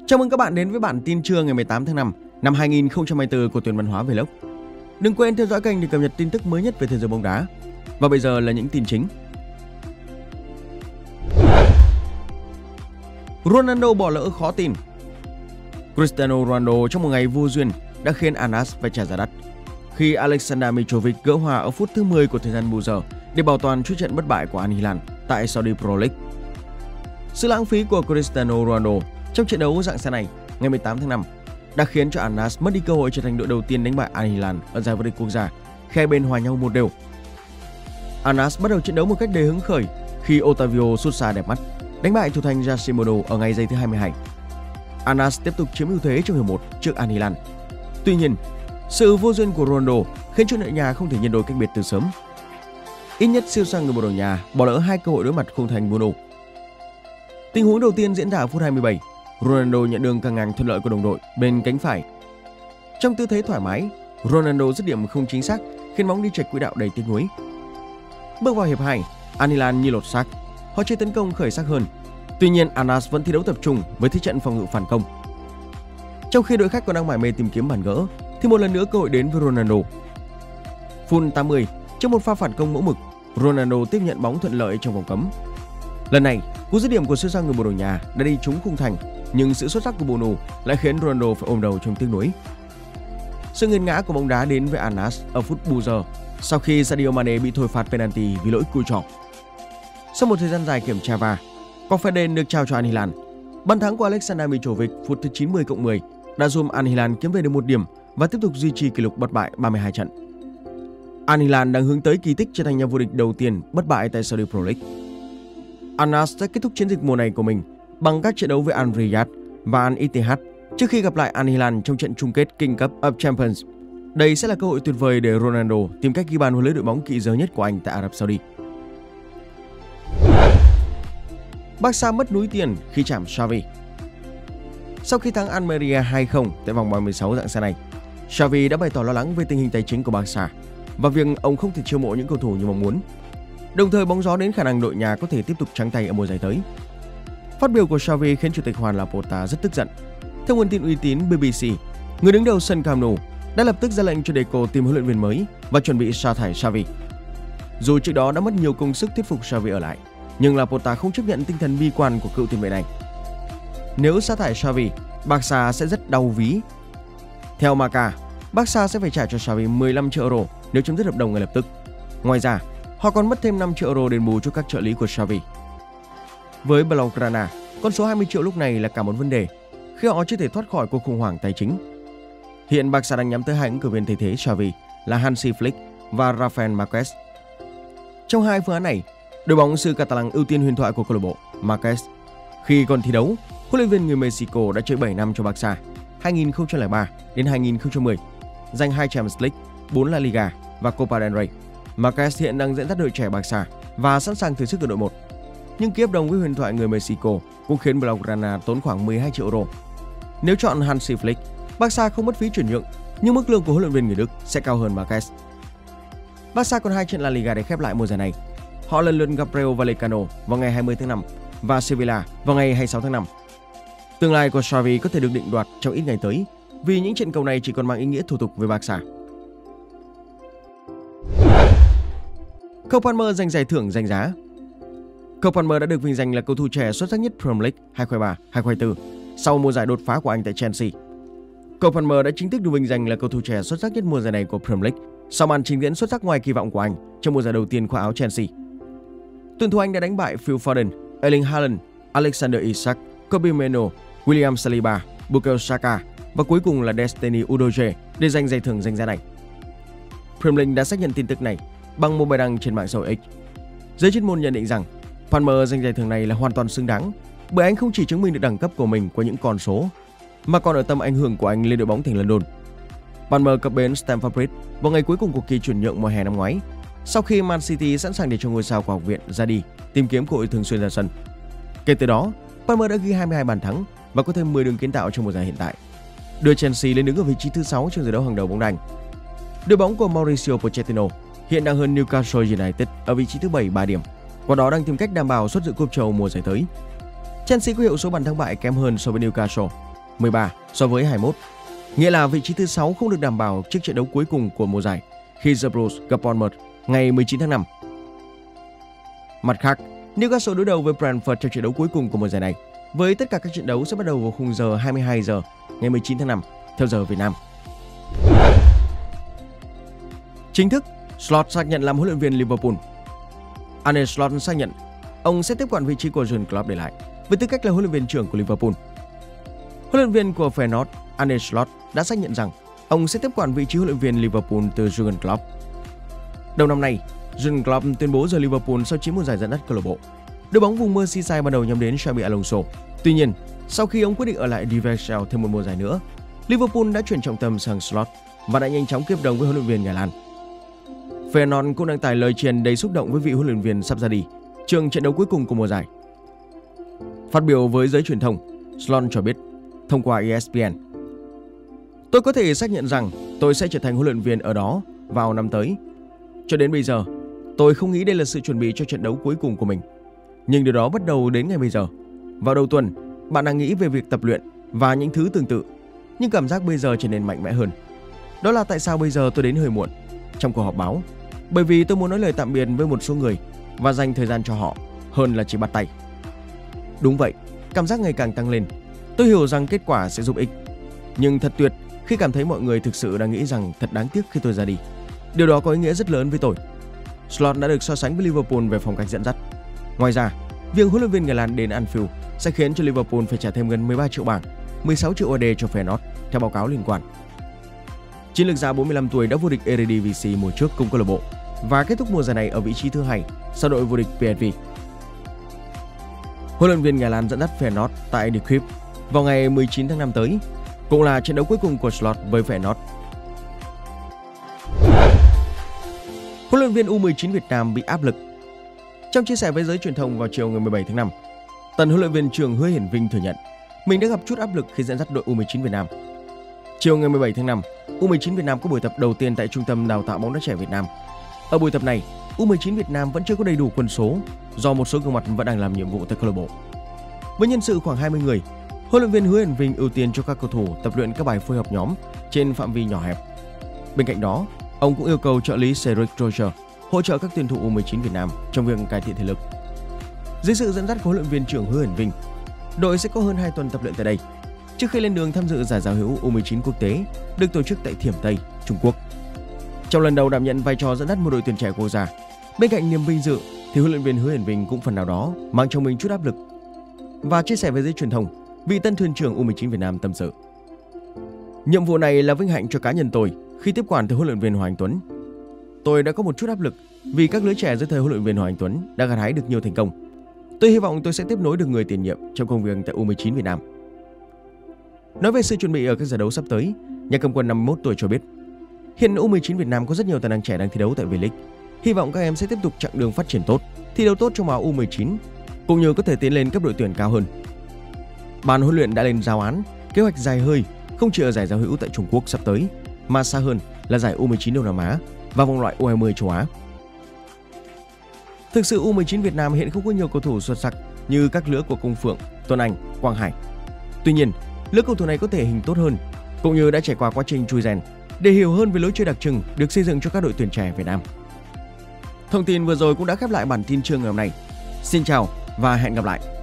Chào mừng các bạn đến với bản tin trưa ngày 18 tháng 5 năm 2024 của Tuyền Văn Hóa Vlog. Đừng quên theo dõi kênh để cập nhật tin tức mới nhất về thế giới bóng đá. Và bây giờ là những tin chính. Ronaldo bỏ lỡ khó tin. Cristiano Ronaldo trong một ngày vô duyên đã khiến Al Nassr phải trả giá đắt khi Aleksandar Mitrovic gỡ hòa ở phút thứ 10 của thời gian bù giờ để bảo toàn chuỗi trận bất bại của Al Hilal tại Saudi Pro League. Sự lãng phí của Cristiano Ronaldo trong trận đấu dạng sáng này ngày 18 tháng 5 đã khiến cho Al Nassr mất đi cơ hội trở thành đội đầu tiên đánh bại Al Hilal ở giải vô địch quốc gia khi hai bên hòa nhau 1-1. Al Nassr bắt đầu trận đấu một cách đầy hứng khởi khi Otavio sút xa đẹp mắt đánh bại thủ thành Yashimodo ở ngay giây thứ 22. Al Nassr tiếp tục chiếm ưu thế trong hiệp 1 trước Al Hilal. Tuy nhiên, sự vô duyên của Ronaldo khiến cho đội nhà không thể nhân đôi cách biệt từ sớm. Ít nhất siêu sang người Bồ Đào Nha bỏ lỡ 2 cơ hội đối mặt khung thành Bruno. Tình huống đầu tiên diễn ra ở phút 27, Ronaldo nhận đường căng ngang thuận lợi của đồng đội bên cánh phải. Trong tư thế thoải mái, Ronaldo dứt điểm không chính xác khiến bóng đi chệch quỹ đạo đầy tiếc nuối. Bước vào hiệp 2, Al Hilal như lột xác, họ chơi tấn công khởi sắc hơn. Tuy nhiên, Al Nassr vẫn thi đấu tập trung với thế trận phòng ngự phản công. Trong khi đội khách còn đang mải mê tìm kiếm bàn gỡ, thì một lần nữa cơ hội đến với Ronaldo. Phút 80, trong một pha phản công mẫu mực, Ronaldo tiếp nhận bóng thuận lợi trong vòng cấm. Lần này, cú dứt điểm của siêu sao người Bồ Đào Nha đã đi trúng khung thành, nhưng sự xuất sắc của Bono lại khiến Ronaldo phải ôm đầu trong tiếc nuối. Sự nghiền ngã của bóng đá đến với Al Nassr ở phút bù giờ sau khi Sadio Mane bị thôi phạt penalty vì lỗi cùi trỏ. Sau một thời gian dài kiểm tra VAR, Confidence được trao cho Al Hilal. Bàn thắng của Aleksandar Mitrovic phút thứ 90+10 đã giúp Al Hilal kiếm về được 1 điểm và tiếp tục duy trì kỷ lục bất bại 32 trận. Al Hilal đang hướng tới kỳ tích trở thành nhà vô địch đầu tiên bất bại tại Saudi Pro League. Al Nassr sẽ kết thúc chiến dịch mùa này của mình bằng các trận đấu với Al Riyadh và Al Ittihad trước khi gặp lại Al Hilal trong trận chung kết King Cup of Champions. Đây sẽ là cơ hội tuyệt vời để Ronaldo tìm cách ghi bàn huấn luyện đội bóng kỵ giới nhất của anh tại Ả Rập Saudi. Barca mất núi tiền khi chạm Xavi. Sau khi thắng Almeria 2-0 tại vòng 36 dạng sáng này, Xavi đã bày tỏ lo lắng về tình hình tài chính của Barca và việc ông không thể chiêu mộ những cầu thủ như mong muốn. Đồng thời bóng gió đến khả năng đội nhà có thể tiếp tục trắng tay ở mùa giải tới. Phát biểu của Xavi khiến chủ tịch Juan Laporta rất tức giận. Theo nguồn tin uy tín BBC, người đứng đầu sân Camp Nou đã lập tức ra lệnh cho Deco tìm huấn luyện viên mới và chuẩn bị sa thải Xavi. Dù trước đó đã mất nhiều công sức thuyết phục Xavi ở lại, nhưng Laporta không chấp nhận tinh thần bi quan của cựu tiền vệ này. Nếu sa thải Xavi, Barca sẽ rất đau ví. Theo Marca, Barca sẽ phải trả cho Xavi 15 triệu euro nếu chấm dứt hợp đồng ngay lập tức. Ngoài ra, họ còn mất thêm 5 triệu euro đền bù cho các trợ lý của Xavi. Với Blaugrana, con số 20 triệu lúc này là cả một vấn đề khi họ chưa thể thoát khỏi cuộc khủng hoảng tài chính. Hiện Barca đang nhắm tới 2 ứng cử viên thay thế Xavi là Hansi Flick và Rafael Marquez. Trong 2 phương án này, đội bóng xứ Catalan ưu tiên huyền thoại của câu lạc bộ Marquez. Khi còn thi đấu, huấn luyện viên người Mexico đã chơi 7 năm cho Barca 2003 đến 2010, giành 2 Champions League, 4 La Liga và Copa del Rey. Marquez hiện đang dẫn dắt đội trẻ Barca và sẵn sàng thử sức ở đội 1. Nhưng ký hợp đồng với huyền thoại người Mexico cũng khiến Blaugrana tốn khoảng 12 triệu euro. Nếu chọn Hansi Flick, Barca không mất phí chuyển nhượng, nhưng mức lương của huấn luyện viên người Đức sẽ cao hơn Marquez. Barca còn 2 trận La Liga để khép lại mùa giải này. Họ lần lượt gặp Rayo Vallecano vào ngày 20 tháng 5 và Sevilla vào ngày 26 tháng 5. Tương lai của Xavi có thể được định đoạt trong ít ngày tới vì những trận cầu này chỉ còn mang ý nghĩa thủ tục với Barca. Cole Palmer giành giải thưởng danh giá. Cole Palmer đã được vinh danh là cầu thủ trẻ xuất sắc nhất Premier League 2023-2024 sau mùa giải đột phá của anh tại Chelsea. Cole Palmer đã chính thức được vinh danh là cầu thủ trẻ xuất sắc nhất mùa giải này của Premier League sau màn trình diễn xuất sắc ngoài kỳ vọng của anh trong mùa giải đầu tiên khoác áo Chelsea. Tuyển thủ Anh đã đánh bại Phil Foden, Erling Haaland, Alexander Isak, Kobbie Mainoo, William Saliba, Bukayo Saka và cuối cùng là Destiny Udogie để giành giải thưởng danh giá này. Premier League đã xác nhận tin tức này bằng một bài đăng trên mạng xã hội X. Giới chuyên môn nhận định rằng Palmer giành giải thưởng này là hoàn toàn xứng đáng bởi anh không chỉ chứng minh được đẳng cấp của mình qua những con số mà còn ở tầm ảnh hưởng của anh lên đội bóng thành London. Palmer cập bến Stamford Bridge vào ngày cuối cùng của kỳ chuyển nhượng mùa hè năm ngoái sau khi Man City sẵn sàng để cho ngôi sao của học viện ra đi tìm kiếm cơ hội thường xuyên ra sân. Kể từ đó, Palmer đã ghi 22 bàn thắng và có thêm 10 đường kiến tạo trong mùa giải hiện tại, đưa Chelsea lên đứng ở vị trí thứ 6 trong giải đấu hàng đầu bóng đá Anh. Đội bóng của Mauricio Pochettino hiện đang hơn Newcastle United ở vị trí thứ 7 3 điểm, qua đó đang tìm cách đảm bảo suất dự cúp châu mùa giải tới. Chelsea có hiệu số bàn thắng bại kém hơn so với Newcastle 13 so với 21. Nghĩa là vị trí thứ 6 không được đảm bảo trước trận đấu cuối cùng của mùa giải khi The Blues gặp Bournemouth ngày 19 tháng 5. Mặt khác, Newcastle đối đầu với Brentford trong trận đấu cuối cùng của mùa giải này, với tất cả các trận đấu sẽ bắt đầu vào khung giờ 22 giờ ngày 19 tháng 5 theo giờ Việt Nam. Chính thức, Slot xác nhận làm huấn luyện viên Liverpool. Arne Slot xác nhận ông sẽ tiếp quản vị trí của Jurgen Klopp để lại với tư cách là huấn luyện viên trưởng của Liverpool. Huấn luyện viên của Feyenoord Arne Slot đã xác nhận rằng ông sẽ tiếp quản vị trí huấn luyện viên Liverpool từ Jurgen Klopp. Đầu năm nay, Jurgen Klopp tuyên bố rời Liverpool sau 9 mùa giải dẫn dắt câu lạc bộ. Đội bóng vùng Merseyside ban đầu nhắm đến Xabi Alonso. Tuy nhiên, sau khi ông quyết định ở lại Die Verschel thêm một mùa giải nữa, Liverpool đã chuyển trọng tâm sang Slot và đã nhanh chóng kịp đồng với huấn luyện viên Hà Lan. Feyenoord cũng đăng tải lời truyền đầy xúc động với vị huấn luyện viên sắp ra đi trước trận đấu cuối cùng của mùa giải. Phát biểu với giới truyền thông, Slot cho biết thông qua ESPN: "Tôi có thể xác nhận rằng tôi sẽ trở thành huấn luyện viên ở đó vào năm tới. Cho đến bây giờ, tôi không nghĩ đây là sự chuẩn bị cho trận đấu cuối cùng của mình. Nhưng điều đó bắt đầu đến ngày bây giờ. Vào đầu tuần, bạn đang nghĩ về việc tập luyện và những thứ tương tự. Nhưng cảm giác bây giờ trở nên mạnh mẽ hơn. Đó là tại sao bây giờ tôi đến hơi muộn trong cuộc họp báo. Bởi vì tôi muốn nói lời tạm biệt với một số người và dành thời gian cho họ hơn là chỉ bắt tay." Đúng vậy, cảm giác ngày càng tăng lên. Tôi hiểu rằng kết quả sẽ giúp ích. Nhưng thật tuyệt khi cảm thấy mọi người thực sự đang nghĩ rằng thật đáng tiếc khi tôi ra đi. Điều đó có ý nghĩa rất lớn với tôi. Slot đã được so sánh với Liverpool về phong cách dẫn dắt. Ngoài ra, việc huấn luyện viên Hà Lan đến Anfield sẽ khiến cho Liverpool phải trả thêm gần 13 triệu bảng, 16 triệu USD cho Feyenoord, theo báo cáo liên quan. Chiến lược gia 45 tuổi đã vô địch Eredivisie mùa trước cùng câu lạc bộ và kết thúc mùa giải này ở vị trí thứ 2 sau đội vô địch PSV. Huấn luyện viên Hà Lan dẫn dắt Feyenoord tại The Kuip vào ngày 19 tháng 5 tới, cũng là trận đấu cuối cùng của Slot với Feyenoord. Huấn luyện viên U19 Việt Nam bị áp lực. Trong chia sẻ với giới truyền thông vào chiều ngày 17 tháng 5, tân huấn luyện viên trưởng Hứa Hiển Vinh thừa nhận mình đã gặp chút áp lực khi dẫn dắt đội U19 Việt Nam. Chiều ngày 17 tháng 5, U19 Việt Nam có buổi tập đầu tiên tại Trung tâm Đào tạo bóng đá trẻ Việt Nam. Ở buổi tập này, U19 Việt Nam vẫn chưa có đầy đủ quân số do một số gương mặt vẫn đang làm nhiệm vụ tại câu lạc bộ. Với nhân sự khoảng 20 người, huấn luyện viên Hứa Hiển Vinh ưu tiên cho các cầu thủ tập luyện các bài phối hợp nhóm trên phạm vi nhỏ hẹp. Bên cạnh đó, ông cũng yêu cầu trợ lý Cedric Roger hỗ trợ các tuyển thủ U19 Việt Nam trong việc cải thiện thể lực. Dưới sự dẫn dắt của huấn luyện viên trưởng Hứa Hiển Vinh, đội sẽ có hơn 2 tuần tập luyện tại đây trước khi lên đường tham dự giải giao hữu U19 quốc tế được tổ chức tại Thiểm Tây, Trung Quốc. Trong lần đầu đảm nhận vai trò dẫn dắt một đội tuyển trẻ quốc gia, bên cạnh niềm vinh dự thì huấn luyện viên Hứa Hiển Vinh cũng phần nào đó mang trong mình chút áp lực. Và chia sẻ với giới truyền thông, vị tân thuyền trưởng U19 Việt Nam tâm sự: "Nhiệm vụ này là vinh hạnh cho cá nhân tôi khi tiếp quản từ huấn luyện viên Hoàng Anh Tuấn. Tôi đã có một chút áp lực vì các lứa trẻ dưới thời huấn luyện viên Hoàng Anh Tuấn đã gặt hái được nhiều thành công. Tôi hy vọng tôi sẽ tiếp nối được người tiền nhiệm trong công việc tại U19 Việt Nam." Nói về sự chuẩn bị ở các giải đấu sắp tới, nhà cầm quân 51 tuổi cho biết hiện U19 Việt Nam có rất nhiều tài năng trẻ đang thi đấu tại V-League. Hy vọng các em sẽ tiếp tục chặng đường phát triển tốt, thi đấu tốt trong áo U19 cũng như có thể tiến lên cấp đội tuyển cao hơn. Ban huấn luyện đã lên giáo án kế hoạch dài hơi không chỉ ở giải giao hữu tại Trung Quốc sắp tới mà xa hơn là giải U19 Đông Nam Á và vòng loại U20 châu Á. Thực sự U19 Việt Nam hiện không có nhiều cầu thủ xuất sắc như các lứa của Công Phượng, Tuấn Anh, Quang Hải. Tuy nhiên, lứa cầu thủ này có thể hình tốt hơn cũng như đã trải qua quá trình chui rèn để hiểu hơn về lối chơi đặc trưng được xây dựng cho các đội tuyển trẻ Việt Nam. Thông tin vừa rồi cũng đã khép lại bản tin trưa ngày hôm nay. Xin chào và hẹn gặp lại.